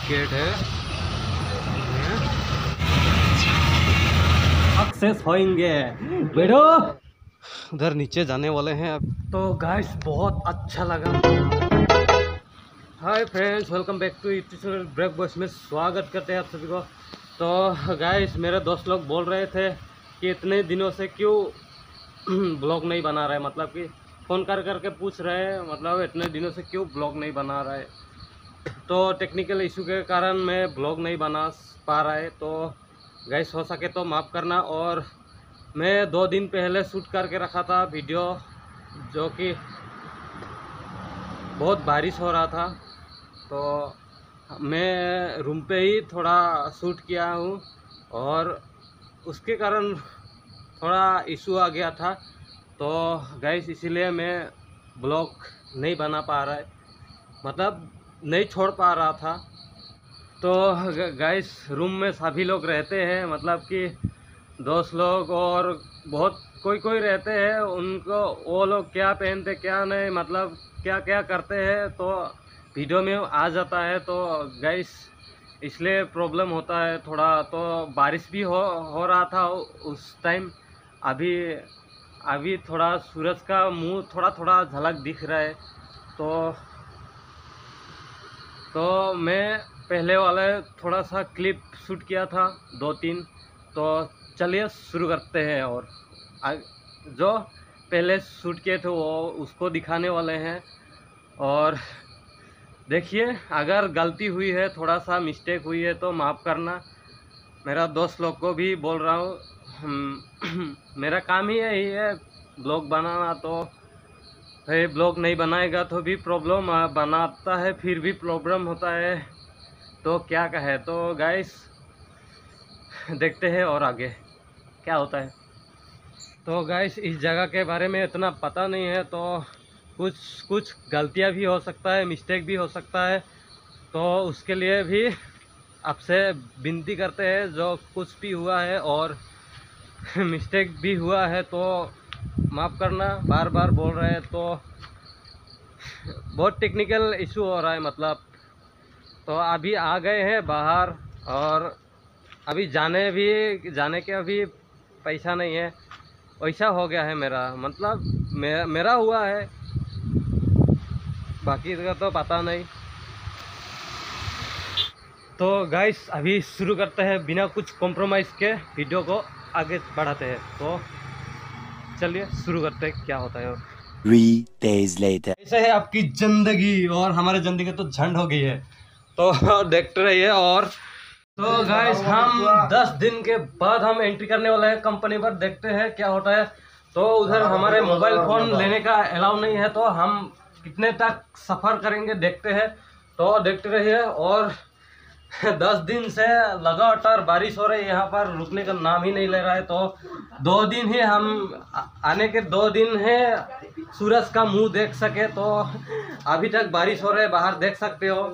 Gate है, success होंगे। बैठो, उधर नीचे जाने वाले हैं अब। तो गाइस बहुत अच्छा लगा। Hi friends, welcome back to YouTube channel break boys में स्वागत करते हैं आप सभी को। तो गाइस मेरे दोस्त लोग बोल रहे थे कि इतने दिनों से क्यों ब्लॉग नहीं बना रहे, मतलब कि फ़ोन कर करके पूछ रहे हैं, मतलब इतने दिनों से क्यों ब्लॉग नहीं बना रहे। तो टेक्निकल इशू के कारण मैं ब्लॉग नहीं बना पा रहा है। तो गाइस हो सके तो माफ़ करना। और मैं 2 दिन पहले शूट करके रखा था वीडियो, जो कि बहुत बारिश हो रहा था, तो मैं रूम पे ही थोड़ा शूट किया हूँ और उसके कारण थोड़ा इशू आ गया था। तो गाइस इसीलिए मैं ब्लॉग नहीं बना पा रहा है, मतलब नहीं छोड़ पा रहा था। तो गाइस रूम में सभी लोग रहते हैं, मतलब कि दोस्त लोग और बहुत कोई कोई रहते हैं, उनको वो लोग क्या पहनते क्या नहीं, मतलब क्या क्या करते हैं, तो वीडियो में आ जाता है। तो गाइस इसलिए प्रॉब्लम होता है थोड़ा। तो बारिश भी हो रहा था उस टाइम। अभी थोड़ा सूरज का मुंह थोड़ा थोड़ा झलक दिख रहा है। तो मैं पहले वाला थोड़ा सा क्लिप शूट किया था 2-3। तो चलिए शुरू करते हैं। और जो पहले शूट किए थे वो उसको दिखाने वाले हैं। और देखिए, अगर गलती हुई है, थोड़ा सा मिस्टेक हुई है तो माफ़ करना। मेरा दोस्त लोग को भी बोल रहा हूँ, मेरा काम ही यही है ब्लॉग बनाना। तो भाई ब्लॉग नहीं बनाएगा तो भी प्रॉब्लम, बनाता है फिर भी प्रॉब्लम होता है, तो क्या कहे। तो गाइस देखते हैं और आगे क्या होता है। तो गाइस इस जगह के बारे में इतना पता नहीं है, तो कुछ गलतियां भी हो सकता है, मिस्टेक भी हो सकता है। तो उसके लिए भी आपसे विनती करते हैं, जो कुछ भी हुआ है और मिस्टेक भी हुआ है तो माफ़ करना। बार बार बोल रहे हैं तो बहुत टेक्निकल इशू हो रहा है, मतलब। तो अभी आ गए हैं बाहर, और अभी जाने के अभी पैसा नहीं है, वैसा हो गया है मेरा, मतलब मेरा हुआ है, बाकी का तो पता नहीं। तो गाइस अभी शुरू करते हैं, बिना कुछ कॉम्प्रोमाइज़ के वीडियो को आगे बढ़ाते हैं। तो चलिए शुरू करते हैं, क्या होता है। और 3 days later. ऐसे है आपकी ज़िंदगी, और हमारी ज़िंदगी तो झंड हो गई है, तो देखते रहिए। और तो गाइस हम 10 दिन के बाद हम एंट्री करने वाले हैं कंपनी पर, देखते हैं क्या होता है। तो उधर हमारे मोबाइल फ़ोन लेने का अलाउ नहीं है, तो हम कितने तक सफ़र करेंगे देखते हैं। तो देखते रहिए। और 10 दिन से लगातार बारिश हो रही है, यहाँ पर रुकने का नाम ही नहीं ले रहा है। तो 2 दिन ही हम आने के 2 दिन है सूरज का मुंह देख सके, तो अभी तक बारिश हो रही है, बाहर देख सकते हो।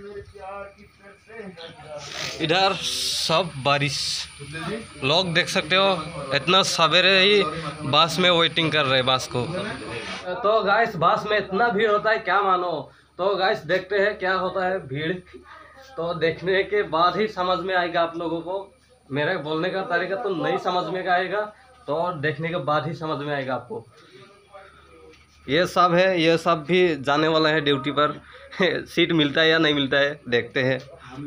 इधर सब बारिश, लोग देख सकते हो, इतना सवेरे ही बस में वेटिंग कर रहे हैं बस को। तो गाइस बस में इतना भीड़ होता है क्या मानो। तो गाइस देखते हैं क्या होता है भीड़, तो देखने के बाद ही समझ में आएगा आप लोगों को। मेरे बोलने का तरीका तो नहीं समझ में आएगा, तो देखने के बाद ही समझ में आएगा आपको। ये सब है, ये सब भी जाने वाला है ड्यूटी पर। सीट मिलता है या नहीं मिलता है देखते हैं।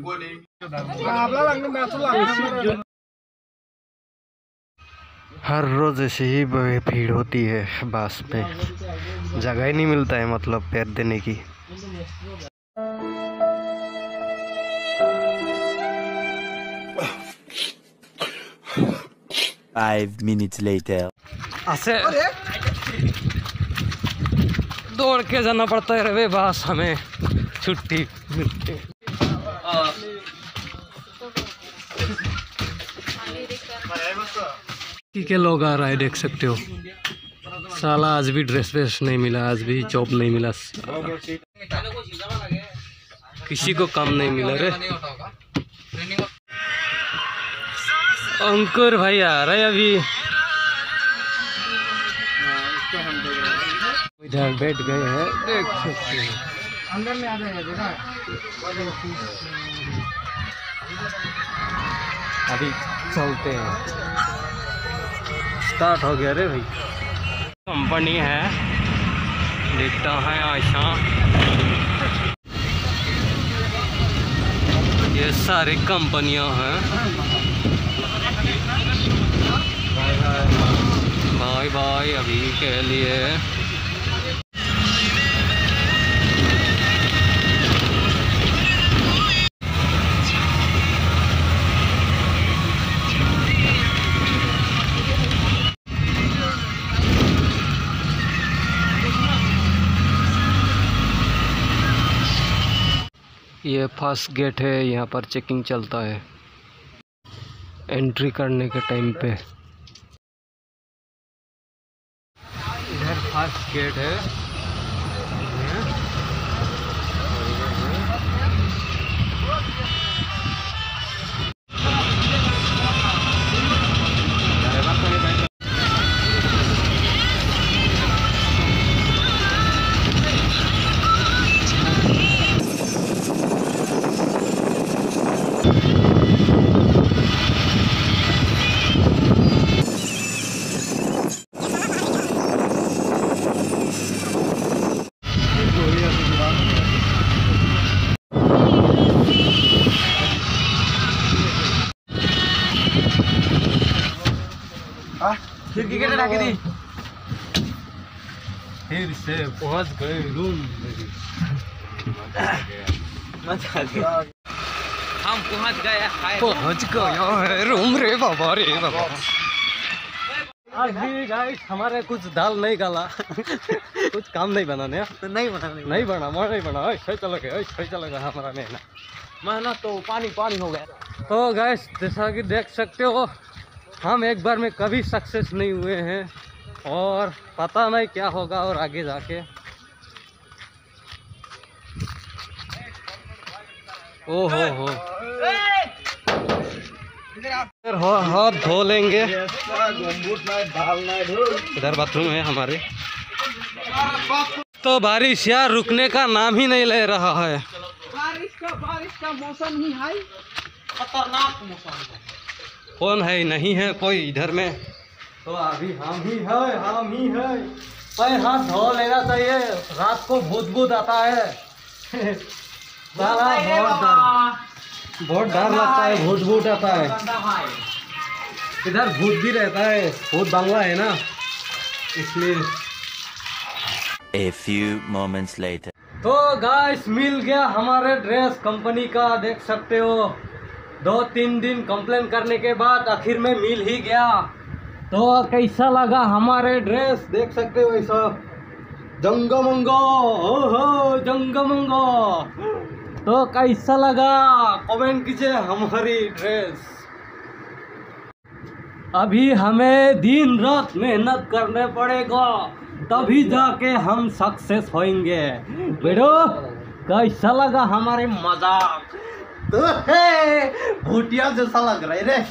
हर रोज ऐसे ही भीड़ होती है बस में, जगह ही नहीं मिलता है, मतलब पैर देने की। Five minutes later. ऐसे दौड़ के जाना पड़ता है रे बस, हमें छुट्टी मिलती है। के लोग आ रहा है देख सकते हो। साला आज भी ड्रेस वेस नहीं मिला, आज भी जॉब नहीं मिला, किसी को काम नहीं मिला रे। अंकुर भाई आ रहे अभी, इधर बैठ गए हैं, देख सकते हैं। अंदर में आ जाएगा, देखा अभी चलते हैं। स्टार्ट हो गया रे भाई। कंपनी है, दिखता है आशा। ये सारी कंपनियां हैं। बाय बाय अभी के लिए। ये फर्स्ट गेट है, यहाँ पर चेकिंग चलता है एंट्री करने के टाइम पे। इधर फर्स्ट गेट है। खिड़की के ढाके दी। फिर से पहुंच गए रूम। हम पहुंच गए रूम रे बाबा रे बाबा। आज भी गाइस हमारे कुछ दाल नहीं गला। कुछ काम नहीं बना ने नहीं बना ऐसे चला गया हमारा मेहनत तो पानी हो गया। तो गाइस जैसा कि देख सकते हो हम एक बार में कभी सक्सेस नहीं हुए हैं और पता नहीं क्या होगा और आगे जाके। ओहो हाथ धो लेंगे। इधर बाथरूम है हमारे। तो बारिश यार रुकने का नाम ही नहीं ले रहा है। बारिश का मौसम ही है, खतरनाक मौसम है। कौन है? नहीं है कोई इधर में। तो अभी हम ही है। पैर हाथ धो लेना चाहिए, रात को भूत आता है। बहुत डर लगता है, भूत आता है। इधर भूत भी रहता है, भूत बांग्ला है ना इसलिए। A few moments later. तो गाइस मिल गया हमारे ड्रेस कंपनी का, देख सकते हो 2-3 दिन कंप्लेन करने के बाद आखिर में मिल ही गया। तो कैसा लगा हमारे ड्रेस देख सकते हो, ऐसा जंगमंगो। ओहो जंगमंगो। तो कैसा लगा कमेंट कीजिए हमारी ड्रेस। अभी हमें दिन रात मेहनत करने पड़ेगा तभी जाके हम सक्सेस होंगे। बेटो कैसा लगा हमारे मजाक? तो भूतिया जैसा लग रहा है रे।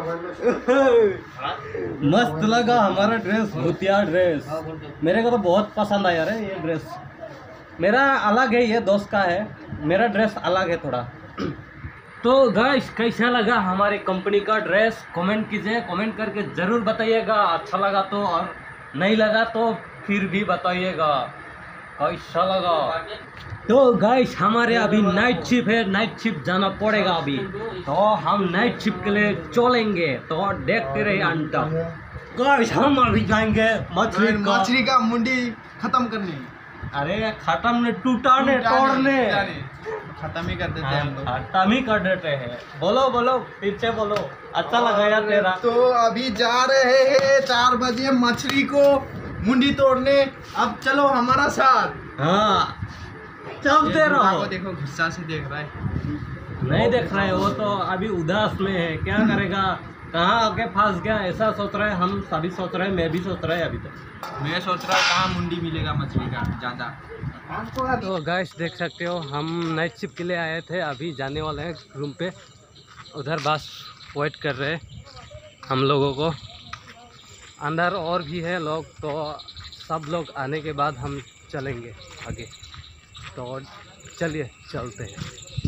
मस्त लगा हमारा ड्रेस, भूतिया ड्रेस। मेरे को तो बहुत पसंद आया रे ये ड्रेस। मेरा अलग है, ये दोस्त का है, मेरा ड्रेस अलग है थोड़ा। तो गाइस कैसा लगा हमारी कंपनी का ड्रेस कमेंट कीजिए, कमेंट करके ज़रूर बताइएगा। अच्छा लगा तो, और नहीं लगा तो फिर भी बताइएगा कैसा लगा। तो गाइस हमारे अभी नाइट शिफ्ट है, नाइट शिफ्ट जाना पड़ेगा अभी। तो हम नाइट शिफ्ट के लिए चलेंगे, तो देखते रहिए अंत तक। गाइस हम अभी जाएंगे मछली का मुंडी खत्म करने। अरे खत्म ने टूटाने तोड़ने खत्म ही कर देते हैं हम लोग। खत्म ही कर देते हैं। बोलो फिर से बोलो, अच्छा लगा यार तेरा। तो अभी जा रहे हैं 4 बजे मछली को मुंडी तोड़ने। अब चलो हमारा साथ। हाँ चलते रहो। देखो गुस्सा से देख रहा है। नहीं देख रहा है, वो तो अभी उदास में है, क्या करेगा, कहाँ आके फंस गया ऐसा सोच रहे हैं। हम सभी सोच रहे हैं, मैं भी सोच रहा है अभी तक। मैं सोच रहा हूँ कहाँ मुंडी मिलेगा मछली का ज़्यादा। तो गाइस देख सकते हो हम नाइट शिफ्ट के लिए आए थे, अभी जाने वाले हैं रूम पे। उधर बस वेट कर रहे हैं हम लोगों को। अंदर और भी है लोग, तो सब लोग आने के बाद हम चलेंगे आगे। तो चलिए चलते हैं।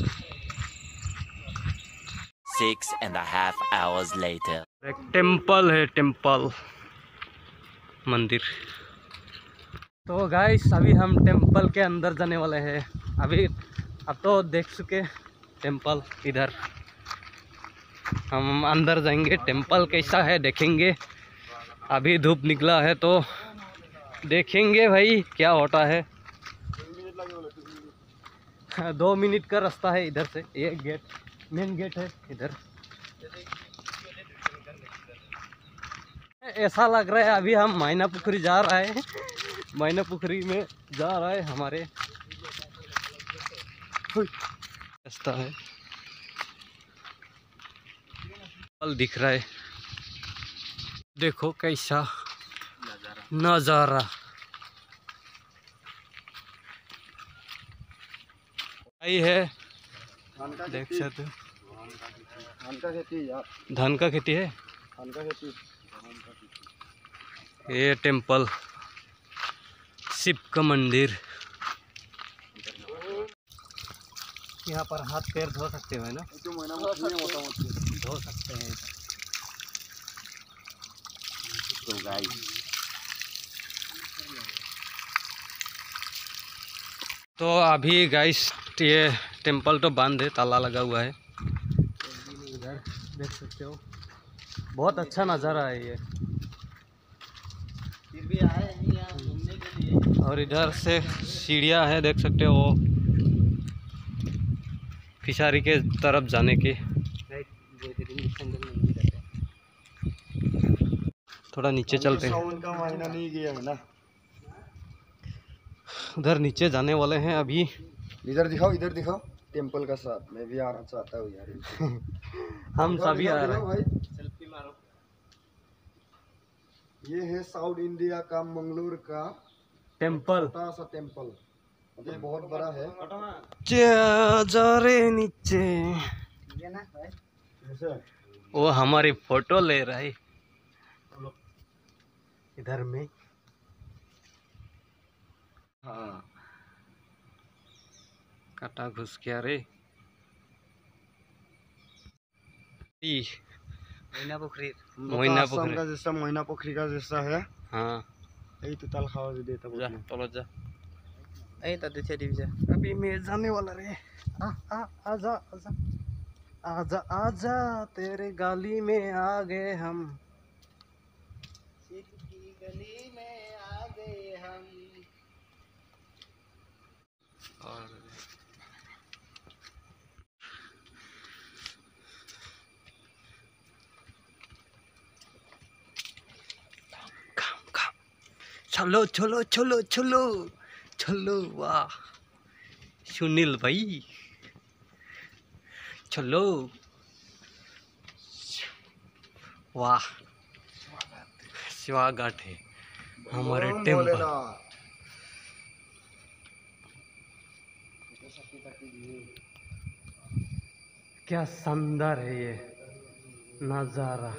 6.5 hours later. एक टेम्पल है, टेम्पल मंदिर। तो गाइस अभी हम टेम्पल के अंदर जाने वाले हैं। अब तो देख चुके टेम्पल, इधर हम अंदर जाएंगे। टेम्पल कैसा है देखेंगे। अभी धूप निकला है तो देखेंगे भाई क्या होता है। 2 मिनट का रास्ता है इधर से, ये गेट मेन गेट है इधर। ऐसा लग रहा है अभी हम मैना पुखरी जा रहे हैं। मैना पुखरी में जा रहा है हमारे रास्ता है, दिख रहा है। देखो कैसा नजारा आई है, देख सकते हो। धान का खेती है। ये टेम्पल, शिव का मंदिर। यहाँ पर हाथ पैर धो सकते हो, है ना? धो सकते हैं। तो गाइस तो अभी गाइस ये टेम्पल तो बंद है, ताला लगा हुआ है। इधर देख सकते हो, बहुत अच्छा नज़ारा है ये। फिर भी आए हैं यहाँ घूमने के लिए। और इधर से सीढ़ियाँ है, देख सकते हो, फिशारी के तरफ जाने की। थोड़ा नीचे चलते हैं। सावन का महीना नहीं गया है ना। उधर नीचे जाने वाले हैं अभी। इधर दिखाओ टेम्पल का साथ। मैं भी आना चाहता हूँ यार। हम सभी आ रहे हैं भाई, सेल्फी मारो। ये है साउथ इंडिया का मंगलोर का टेम्पल। छोटा सा टेम्पल, ये बहुत बड़ा है। जा रे नीचे, ये ना भाई, वो हमारी फोटो ले रहा है इधर में। हाँ काटा घुस गया रे। मैना पुखरी का जैसा मैना पोखरी का जैसा है। हाँ यही तो ताल खावा जो देता जा चलो जा। जा अभी मैं जाने वाला रे। आजा आजा आजा आजा, तेरे गली में आ गए हम। गली में आ गए हम। और चलो चलो चलो चलो चलो। वाह सुनील भाई, चलो। वाह स्वागत है हमारे टेम्पल। क्या शानदार है ये नज़ारा।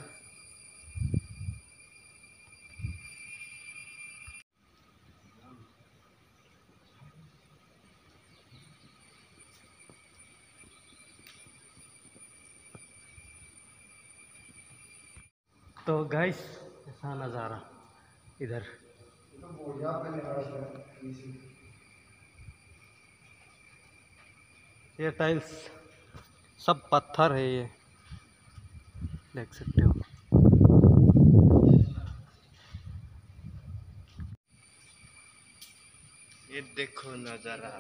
तो गाइस ऐसा नज़ारा इधर। ये टाइल्स सब पत्थर है, ये देख सकते हो। ये देखो नजारा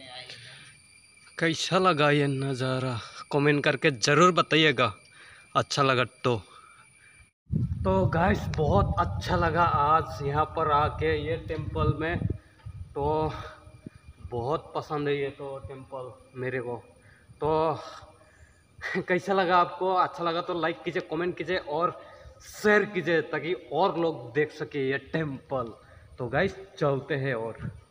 कैसा लगा ये नज़ारा, कमेंट करके ज़रूर बताइएगा अच्छा लगा तो गाइस बहुत अच्छा लगा आज यहाँ पर आके ये टेम्पल में। तो बहुत पसंद है ये तो टेम्पल मेरे को। तो कैसा लगा आपको? अच्छा लगा तो लाइक कीजिए, कमेंट कीजिए और शेयर कीजिए ताकि और लोग देख सके ये टेम्पल। तो गाइस चलते हैं और